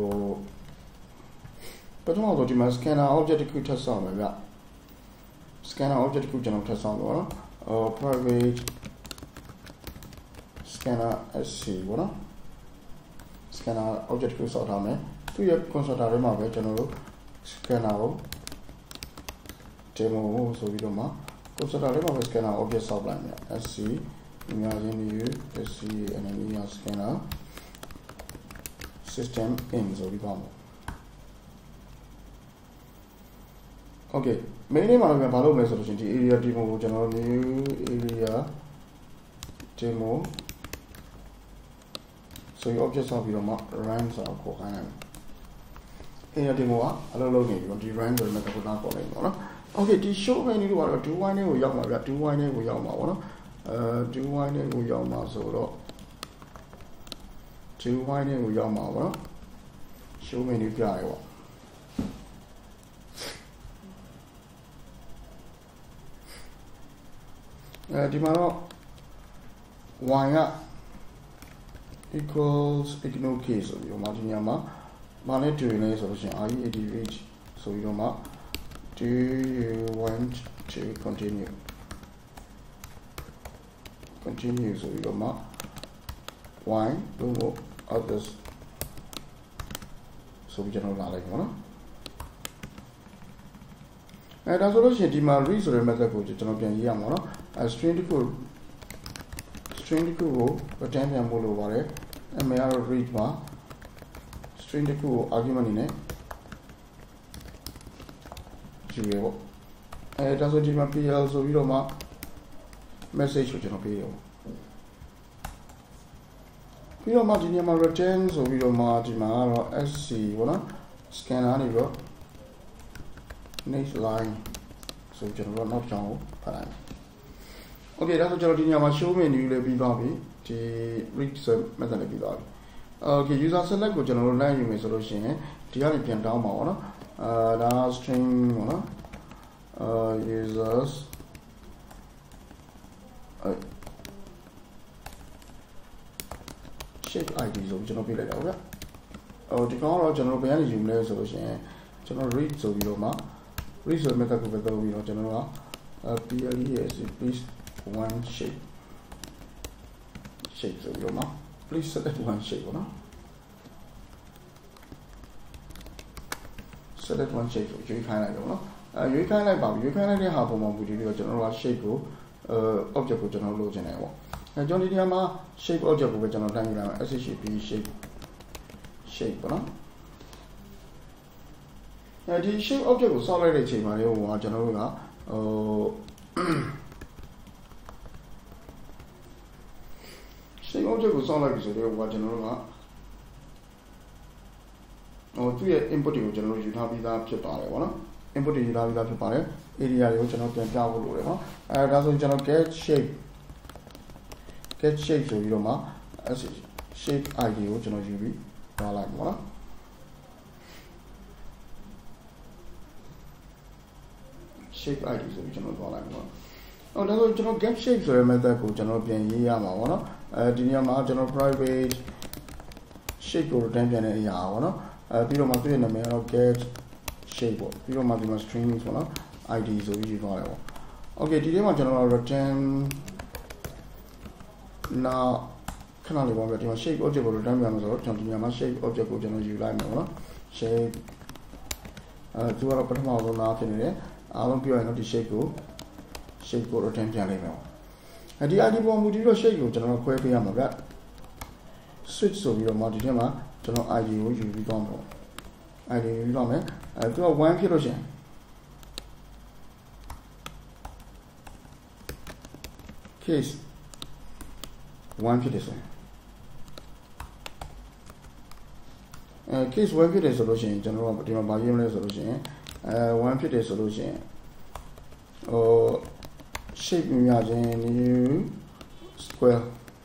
[SPEAKER 1] ပထမဆုံးဒီမှာ scanner object တစ်ခုထပ်ဆောင်မယ်ဗျ scanner object တစ်ခုကျွန်တော်ထပ်ဆောင်တော့နော်ဟို private scanner sc ပေါ့နော် scanner object တစ်ခုဆောက်ထားမယ်သူရဲ့ constructor ထဲမှာပဲကျွန်တော်တို့ scanner ကို demo ဆိုပြီးတော့မှ constructor ထဲမှာပဲ scanner object ဆောက်လိုက်မယ် sc အများကြီးနေ sc enemy scanner system in ဆိုပြီးတော့okay main ထဲမှာလည်းဘာလုပ်မလဲဆိုလို့ရှိရင်ဒီ area demo ကိုကျွန်တော်တို့ new area demo ဆိုပြီး object ဆောက်ပြီးတော့မှ run ဆိုတော့ခေါ်ခိုင်းလိုက်မယ် area demo ကအလုပ်လုပ်နေပြီးတော့ဒီ run ဆိုတဲ့ method ကိုနားခေါ်လိုက်ပါတော့ okay ဒီ show menu ကတော့ do y နဲ့ကိုရောက်မှာဗျ do y နဲ့ကိုရောက်မှာပေါ့နော်အဲ do y နဲ့ကိုရောက်မှာဆိုတော့ two y နဲ့ကိုရောက်မှာပေါ့နော် show menu ပြရဲပေါ့အဲဒီမှာတော့ y က equals ignore case ဆိုပြီးတော့မှဒီနေရာမှာမနဲ့တူနေဆိုလို့ရှိရင် are you at reach ဆိုပြီးတော့မှ do you want to continue continue ဆိုပြီးတော့မှ y လို့ others ဆိုပြီးကျွန်တော်လာလိုက်ပါနော်အဲဒါဆိုလို့ရှိရင်ဒီမှာ read ဆိုတဲ့ method ကိုကျွန်တော်ပြန်ရေးရမှာနော်အဲ string တစ်ခု string တစ်ခုကို return ပြန်ပို့လို့ပါတယ်အမေကတော့ read မှာ string တစ်ခုကို argument အနေနဲ့ယူရပေါ့အဲဒါဆိုဒီမှာ pl ဆိုပြီးတော့မှ message ကိုကျွန်တော်ပေးရပေါ့ပြီးတော့မှဒီနေရာမှာ return ဆိုပြီးတော့မှဒီမှာကတော့ sc ပေါ့နော် scanner နေပြီးတော့ next line ဆိုကျွန်တော်တို့နောက်တစ်ချောင်းကိုဖတ်လိုက် okay ဒါဆိုကျွန်တော်ဒီနေရာမှာ show menu လေးပြီးသွားပြီဒီ read method လေးပြီးသွားပြီ okay user select ကိုကျွန်တော်တို့လိုက်ယူမယ်ဆိုလို့ရှိရင်ဒီကနေပြန်တောင်းပါပေါ့နော်အာဒါ string ပေါ့နော်အာ users shape id ဆိုကျွန်တော်ပြလိုက်တာဟုတ်ကဲ့အော်ဒီကောင်တော့ကျွန်တော်ဘယ်ကနေယူမလဲဆိုလို့ရှိရင်ကျွန်တော် read ဆိုပြီးတော့မှ read ဆိုတဲ့ method ကိုပဲသုံးပြီးတော့ကျွန်တော်က please please one shape shape ဆိုပြီးတော့မှ please select one shape ပေါ့နော် select one shape ကိုရွေးခိုင်းလိုက်တော့နော်အဲရွေးခိုင်းလိုက်ပါပြီရွေးခိုင်းလိုက်တဲ့ဟာပုံမှာမူတည်ပြီးတော့ကျွန်တော်တို့က shape ကိုအဲ object ကိုကျွန်တော်လိုချင်တယ်ပေါ့အဲကျွန်တော်ဒီနေရာမှာ shape object ကိုပဲကျွန်တော်တိုင်းပြလိုက်မယ် shape shape shape ပေါ့နော်အဲဒီ shape object ကိုစောင့်လိုက်တဲ့အချိန်မှာလေဟိုကကျွန်တော်တို့ကဟို shape object ကိုစောင့်လိုက်ပြီဆိုတော့ဟိုကကျွန်တော်တို့ကဟိုသူ့ရဲ့ input တွေကိုကျွန်တော်တို့ယူထားပြီးသားဖြစ်ပါတယ်ပေါ့နော် input တွေယူထားပြီးသားဖြစ်ပါတယ် area တွေကိုကျွန်တော်ပြန်ပြဖို့လိုတယ်နော်အဲဒါဆိုကျွန်တော် get shape get shape ဆိုပြီးတော့မှ shape id ကိုကျွန်တော်ယူပြီးထားလိုက်ပါနော် shape id ဆိုပြီးကျွန်တော်သွားလိုက်ပါအော်ဒါဆိုကျွန်တော် get shape ဆိုတဲ့ method ကိုကျွန်တော်ပြန်ရေးရမှာပေါ့နော်အဲဒီနေရာမှာကျွန်တော် private shape ကို return ပြန်တဲ့အရာပေါ့နော်အဲပြီးတော့မှသူ့ရဲ့နာမည်ကတော့ get shape ပေါ့ပြီးတော့မှဒီမှာ string ဆိုတော့ id ဆိုပြီးယူသွားတယ်ပေါ့ okay ဒီထဲမှာကျွန်တော် return now ခဏလေးပါပဲဒီမှာ shape object ကို return ပြန်မှာဆိုတော့ကျွန်တော်ဒီနေရာမှာ shape object ကိုကျွန်တော်ယူလိုက်မယ်ပေါ့နော် shape အဲသူကတော့ပထမဆုံးလာဖြစ်နေတယ်အားလုံးပြောရရင်တော့ဒီ shape ကို shape ကို return ပြန်လိုက်မယ်ပေါ့အဲဒီ id ပေါ်မူတည်ပြီးတော့ shape ကိုကျွန်တော်ခွဲပေးရမှာဗျ switch ဆိုပြီးတော့မှဒီထဲမှာကျွန်တော် id ကိုယူပြီးသွားမှာပေါ့ id ယူပြီးသွားမယ်အဲသူကoneဖြစ်လို့ရှိရင် case one ဖြစ်တယ်ဆိုရင်အဲ case one ဖြစ်တယ်ဆိုလို့ရှိရင်ကျွန်တော်တို့ဒီမှာဗာရေးမလဲဆိုလို့ရှိရင်အဲ one ဖြစ်တယ်ဆိုလို့ရှိရင်ဟို shape မြင်ချင်း new square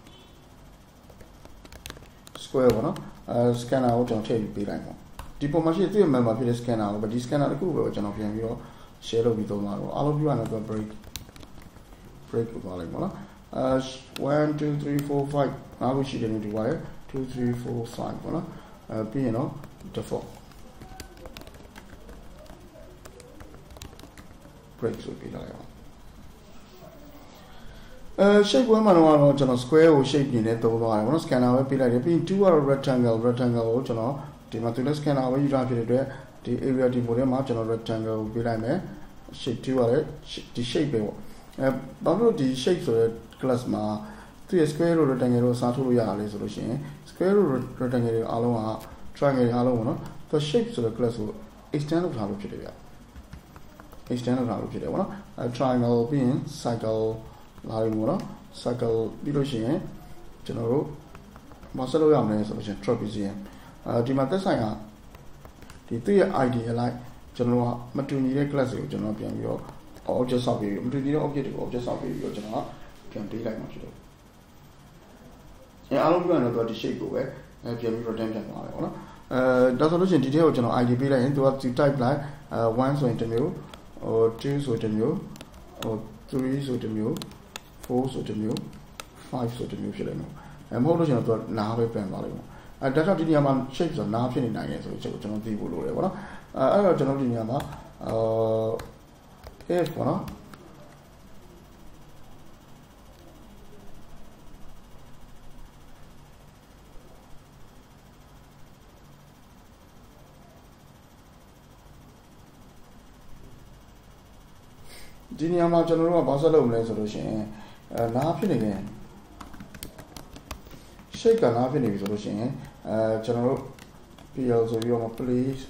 [SPEAKER 1] square ပေါ့နော်အဲ scanner ကိုကျွန်တော်ထည့်ပြီးပေးလိုက်ပါဒီပုံမှာရှိတဲ့ member ဖြစ်တဲ့ scanner ကိုဒီ scanner တခုပဲကျွန်တော်ပြန်ပြီးတော့ share လုပ်ပြီးသုံးပါတော့အားလုံးပြရတော့ break break ကိုသွားလိုက်ပါနော်အဲ one two three four five ငါးခုရှိတယ်လို့ဒီပါရယ်two three four fiveပေါ့နော်အဲပြီးရင်တော့ default break ဆိုပြီးလိုက်အောင်အဲ shape 1မှာတော့ကျွန်တော် square ကို shape နေနဲ့သုံးသွားတယ်ပေါ့နော် scanner ပဲပေးလိုက်တယ်ပြီးရင်twoကတော့ rectangle rectangle ကိုကျွန်တော်ဒီမှာသူလည်း scanner ပဲယူထားဖြစ်တဲ့အတွက်ဒီ area ဒီ model မှာကျွန်တော် rectangle ကိုပေးလိုက်မယ် shape two ကလည်းဒီ shape ပဲပေါ့အဲဘာလို့ဒီ shape ဆိုတဲ့ class မှာသူရဲ့ square တို့ rectangle တို့အစားထိုးလို့ရတာလေဆိုလို့ရှိရင် square တို့ rectangle တွေအားလုံးက triangle တွေအားလုံးပေါ့နော်သူ shape ဆိုတဲ့ class ကို extend လုပ်ထားလို့ဖြစ်တယ်ဗျ extend လုပ်ထားလို့ဖြစ်တယ်ပေါ့နော်အဲ triangle ပြီးရင် cycle လာပြီပေါ့နော် circle ပြီးလို့ရှိရင်ကျွန်တော်တို့မဆက်လို့ရမယ်ဆိုလို့ရှိရင် trapezium အဲဒီမှာသက်ဆိုင်ရာဒီသူ့ရဲ့ id အလိုက်ကျွန်တော်ကမတူညီတဲ့ class တွေကိုကျွန်တော်ပြန်ပြီးတော့ object ဆောက်ပြီးမတူညီတဲ့ object တွေကို object ဆောက်ပြီးပြီးတော့ကျွန်တော်ကပြန်ပေးလိုက်မှာဖြစ်တယ်အဲအားလုံးပြောရင်တော့ဒီ shape ကိုပဲအဲပြန်ပြီး return ပြန်သွားတယ်ပေါ့နော်အဲဒါဆိုလို့ရှိရင်ဒီထဲကိုကျွန်တော် id ပေးလိုက်ရင်သူက type လိုက်အဲoneဆိုရင်တစ်မျိုးဟိုtwoဆိုတစ်မျိုးဟိုthreeဆိုတစ်မျိုးfourဆိုတစ်မျိုးfiveဆိုတစ်မျိုးဖြစ်လိမ့်မယ်အဲမဟုတ်လို့ရှိရင်တော့သူကနားပဲပြန်သွားလိမ့်မယ်အဲဒါကြောင့်ဒီနေရာမှာ shape ဆိုနားဖြစ်နေနိုင်တယ်ဆိုတော့ကျွန်တော်သိဖို့လိုတယ်ပေါ့နော်အဲအဲ့တော့ကျွန်တော်ဒီနေရာမှာအာ if ပေါ့နော်ဒီနေရာမှာကျွန်တော်တို့ကဘာဆက်လုပ်မလဲဆိုလို့ရှိရင်အဲနားဖြစ်နေတယ် shape ကနားဖြစ်နေပြီဆိုလို့ရှိရင်အဲကျွန်တော်တို့ pl ဆိုပြီးတော့ please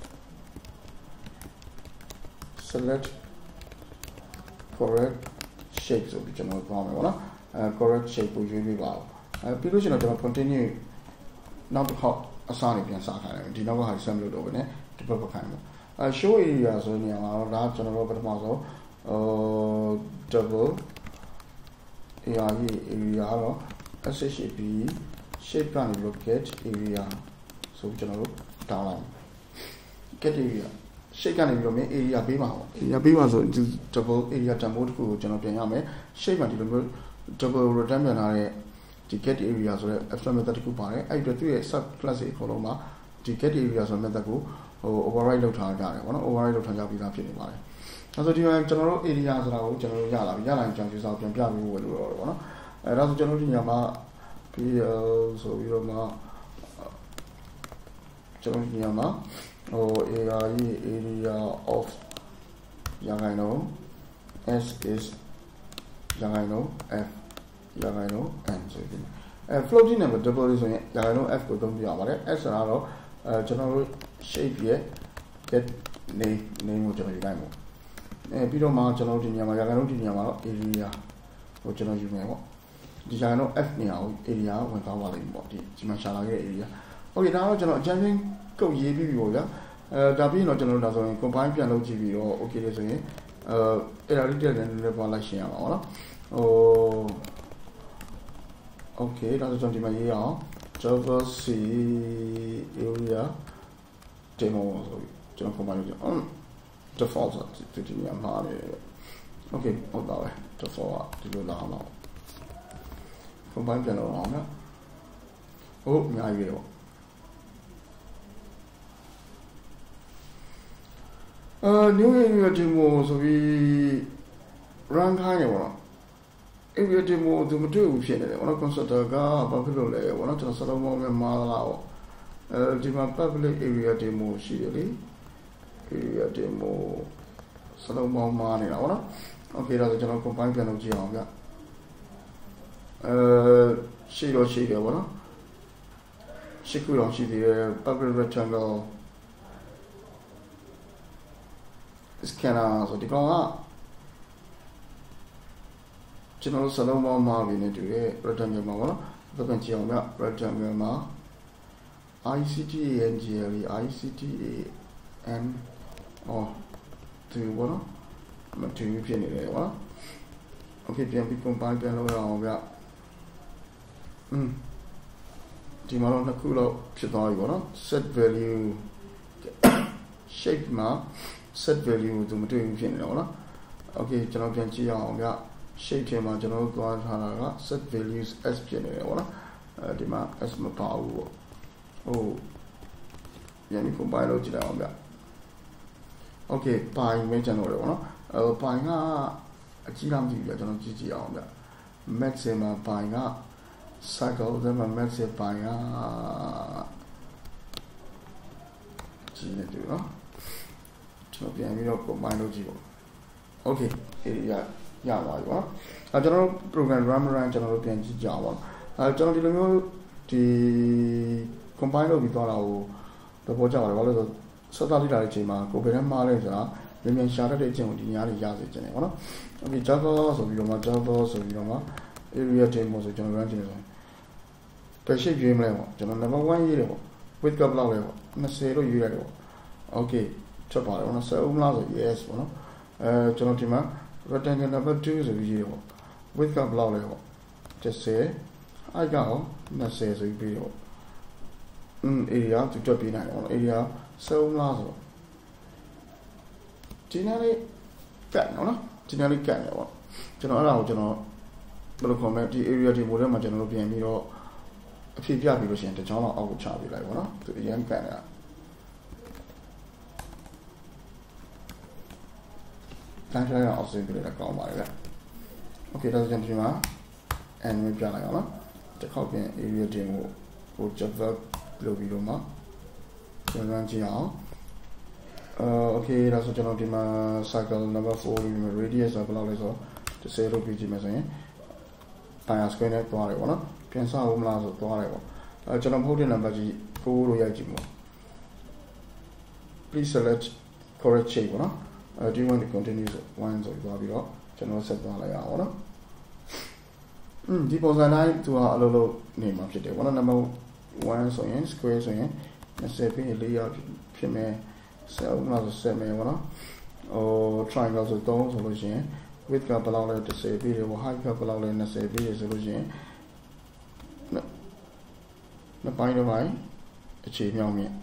[SPEAKER 1] select correct shape ဆိုပြီးကျွန်တော်ပြောမယ်ပေါ့နော်အဲ correct shape ကိုရွေးပေးပါဦးအဲပြီးလို့ရှိရင်တော့ကျွန်တော် continue နောက်တစ်ခေါက်အစားနေပြန်စားခိုင်းတယ်ဒီနောက်ကဟာဆက်မလို့တော့ဘယ်နဲ့ဒီဘက်ပတ်ခိုင်းမှာအဲ show area ဆိုနေရာမှာတော့ဒါကျွန်တော်တို့ပထမဆုံး Uh, double area area တော့ shap shape ကနေ get area ဆိုကျွန်တော်တို့တောင်းလိုက် get area shape ကနေပြီးတော့မင်း area ပေးမှာပေါ့ area ပေးမှာဆို double area တန်ဖိုးတစ်ခုကိုကျွန်တော်ပြန်ရမယ် shape မှာဒီလိုမျိုး double return ပြန်လာတဲ့ဒီ get area ဆိုတဲ့ abstract method တစ်ခုပါတယ်အဲ့ဒီတော့သူ့ရဲ့ sub class တွေအကုန်လုံးမှာဒီ get area ဆိုတဲ့ method ကိုဟို override လုပ်ထားကြတယ်ပေါ့နော် override လုပ်ထားကြပြီးသားဖြစ်နေပါတယ်အဲဆိုဒီမှာကျွန်တော်တို့ area ဆိုတာကိုကျွန်တော်တို့ရလာပြီရလာရင်ကျွန်တော်စာပြန်ပြပေးဖို့လိုတော့တယ်ပေါ့နော်အဲဒါဆိုကျွန်တော်တို့ဒီညမှာ pl ဆိုပြီးတော့မှကျွန်တော်ဒီညမှာဟို area area of ရခိုင်တော့ s is ရခိုင်တော့ f ရခိုင်တော့ n ဆိုပြီးအဲ floating number double ဆိုရင်ရခိုင်တော့ f ကိုသုံးပြရပါတယ် s ဆိုတာတော့အဲကျွန်တော်တို့ shape ရဲ့ get name name ကိုကျွန်တော်ယူလိုက်ပေါ့အဲပြီးတော့မှကျွန်တော်တို့ဒီနေရာမှာရာခိုင်နှုန်းဒီနေရာမှာတော့ area ကိုကျွန်တော်ယူမယ်ပေါ့ဒီရာခိုင်နှုန်း f နေရာကို area ဝင်သွားပါလိမ့်မယ်ပေါ့ဒီဒီမှာရှာလာခဲ့တဲ့ area okay ဒါတော့ကျွန်တော်အကြမ်းဖျင်းကုတ်ရေးပြီးပြီပေါ့ဗျာအဲဒါပြီးရင်တော့ကျွန်တော်တို့ဒါဆိုရင် combine ပြန်လုပ်ကြည့်ပြီးတော့ okay လေဆိုရင်အဲ error rate နဲ့လည်းပေါ်လိုက်ရှင်းရမှာပေါ့နော်ဟို okay ဒါဆိုကျွန်တော်ဒီမှာရေးအောင် java c area demo ဆိုပြီးကျွန်တော် combine လုပ်ကြအောင်default ဆိုဒီနေရာမှာလေ okay ဟုတ်ပါပဲ default ကဒီလိုလာအောင်တော့ combine ပြန်လုပ်အောင်နော်ဟုတ်အများကြီးပဲပေါ့အာ new area demo ဆိုပြီး run ခိုင်းရပါတော့ area demo သူမတွေ့ဘူးဖြစ်နေတယ်ဘောနော် consultant ကဘာဖြစ်လို့လဲဘောနော်ကျွန်တော်စလုံးပေါင်းများမားလာပေါ့အဲဒီမှာ public area demo ရှိတယ်လေarea demo စလုံးပေါင်းမားနေတာပေါ့နော် okay ဒါဆိုကျွန်တော် combine ပြန်လုပ်ကြည့်အောင်ဗျအဲရှိတော့ရှိတယ်ပေါ့နော်ရှိခုတော့ရှိသေးတယ် public rectangle scanner ဆိုဒီကောင်ကကျွန်တော်စလုံးပေါင်းမားပြီးနေတူတယ် rectangle မှာပေါ့နော်ဘယ်ပြန်ကြည့်အောင်ဗျ rectangle မှာ ictangl ictan အော်ဒီဘောနော်မတူဖြစ်နေတယ်ကွာ okay ပြန်ပြီး combine ပြန်လုပ်ရအောင်ဗျอืมဒီမှာတော့နှစ်ခုလောက်ဖြစ်သွားပြီပေါ့နော် set value shape မှာ set value သူမတွေ့ဘူးဖြစ်နေတယ်ပေါ့နော် okay ကျွန်တော်ပြန်ကြည့်အောင်ဗျ shape ထဲမှာကျွန်တော်တို့သွားထားတာက set values s ဖြစ်နေတယ်ပေါ့နော်အဲဒီမှာ s မပါဘူးပေါ့ဟိုပြန်ပြီး combine လုပ်ကြည့်လိုက်အောင်ဗျokay ပိုင်ပဲကျွန်တော်တို့ပေါ့နော်အဲပိုင်ကအကြီးလားမသိဘူးကျွန်တော်ကြည့်ကြည့်အောင်ဗျ maximum ပိုင်က cycle ထဲမှာ maximum ပိုင်ကကြီးနေတယ်နော်ကျွန်တော်ပြန်ပြီးတော့ combine လုပ်ကြည့်ပေါ့ okay အဲဒီရရသွားပြီပေါ့အဲကျွန်တော်တို့ program run run ကျွန်တော်တို့ပြန်ကြည့်ကြအောင်ပေါ့အဲကျွန်တော်ဒီလိုမျိုးဒီ combine လုပ်ပြီးသွားတာကိုတော့ပေါ်ကြပါတယ်ဘာလို့လဲဆိုစသတိလာတဲ့အချိန်မှာကိုဘယ်နဲ့မှားလဲဆိုတာမြန်မြန်ရှာတတ်တဲ့အချိန်ကိုဒီညားလေးရစေချင်တယ်ပေါ့နော် okay java ဆိုပြီးတော့မှ java ဆိုပြီးတော့မှ area demo ဆိုကျွန်တော် run ကြည့်နေတယ်ပဲရှိရွေးမလဲပေါ့ကျွန်တော် number one ရေးတယ်ပေါ့ width ကဘယ်လောက်လဲပေါ့twentyလို့ရွေးရတယ်ပေါ့ okay ချက်ပါတယ်ပေါ့နော်sevenမလားဆို yes ပေါ့နော်အဲကျွန်တော်ဒီမှာ rectangle number two ဆိုပြီးရေးတယ်ပေါ့ width ကဘယ်လောက်လဲပေါ့ten height ကရောtwentyဆိုပြီးပြီးတော့ um area သူတွက်ပေးနိုင်တယ်ပေါ့နော် area စုံလားဆိုတော့ဒီနေ့လေးကတ်နော်နော်ဒီနေ့လေးကတ်နေပေါ့ကျွန်တော်အဲ့ဒါကိုကျွန်တော်ဘယ်လိုခေါ်မလဲဒီ area ဒီ model မှာကျွန်တော်တို့ပြန်ပြီးတော့အဖြစ်ပြပြီးလို့ရှိရင်တချောင်းလောက်အောက်ကိုချပေးလိုက်ပေါ့နော်သူအရင်ကတ်နေတာတန်းချရအောင်စဉ်းပြလိုက်တော့ကောင်းပါတယ်ဗျ okay ဒါဆိုကျွန်တော်ဒီမှာ and ပြလိုက်အောင်နော်တစ်ခေါက်ပြန် area တင်ကိုဟို java လုပ်ပြီးတော့မှပြန်လမ်းကြည့်အောင်Uh, okay, that's what I'm doing. Cycle number four, radius of the so to say, look, P G message. I ask when I thought I want to Piansa home last of Tuarego. I tell them holding number G, go Yajimo. Please select correct shape. Uh, do you want to continue ones of Babylon? General set the Layana. Deep was a line to a little name of the one number one, so in square, so in, and say, Leah, Pime. So another semi one or triangles of those solution with couple of to say video or high couple of in the say video solution. The point of I achieve young me.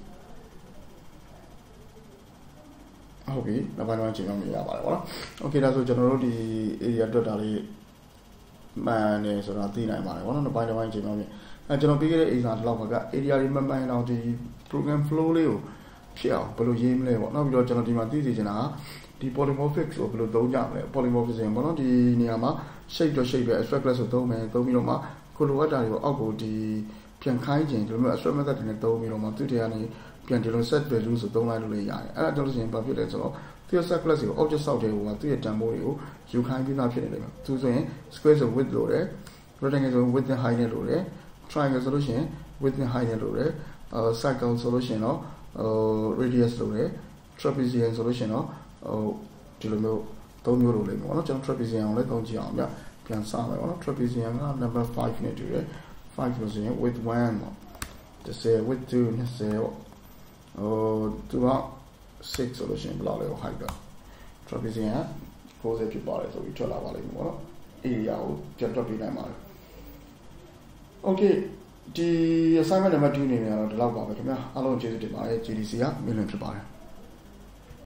[SPEAKER 1] Okay, the point of achieve young me. Okay, that's what generally area totally man is around the nine one on the point of I achieve young me. And general bigger is not love area remember now the program flow. ဖြစ်အောင်ဘယ်လိုရေးမလဲပေါ့နောက်ပြီးတော့ကျွန်တော်ဒီမှာသိစေချင်တာဒီ polymorphic ဆိုဘယ်လိုသုံးကြမလဲ polymorphism ပေါ့နော်ဒီနေရာမှာ shape တော့ shape ပဲ abstract class ဆိုသုံးမယ်သုံးပြီးတော့မှကိုလိုအပ်တာတွေကိုအောက်ကိုဒီပြန်ခိုင်းခြင်းဒီလိုမျိုး abstract method တွေနဲ့သုံးပြီးတော့မှသူတွေကနေပြန်ဒီလို set value ဆိုသုံးလိုက်လို့လည်းရတယ်အဲ့ဒါကြောင့်လို့ရှိရင်ဘာဖြစ်လဲဆိုတော့သူ set class ကို object ဆောက်တဲ့ဟိုကသူ့ရဲ့ tempo တွေကိုယူခိုင်းပြီးသားဖြစ်နေတယ်ဗျသူဆိုရင် square ဆို width လို့တယ် rectangle ဆို width and height နဲ့လို့တယ် triangle ဆိုလို့ရှိရင် width and height နဲ့လို့တယ် circle ဆိုလို့ရှိရင်တော့Uh, radius လို့ရတယ် trapezium ဆိုလို့ရှိရင်တော့ဟိုဒီလိုမျိုးသုံးမျိုးလို့လိမ့်မယ်ပေါ့နော်ကျွန်တော် trapezium ကိုလည်းသုံးကြည့်အောင်ဗျပြန်စမယ်ပေါ့နော် trapezium က number five နဲ့တူတယ် five လို့ဆိုရင် with one ပေါ့တစ်ဆယ် with two နှစ်ဆယ်ပေါ့ဟိုသူက six ဆိုလို့ရှိရင်ဘယ်လောက်လဲ height က trapezium ကfortyဖြစ်ပါတယ်ဆိုပြီးထွက်လာပါလိမ့်မယ်ပေါ့နော် area ကိုပြန်တွက်ပြနိုင်ပါတယ် okay ဒီ assignment number two နေနေတော့ဒီလောက်ပါပဲခင်ဗျာအားလုံးကျေးဇူးတင်ပါတယ် G D C ကမြို့လွင်ဖြစ်ပါတယ်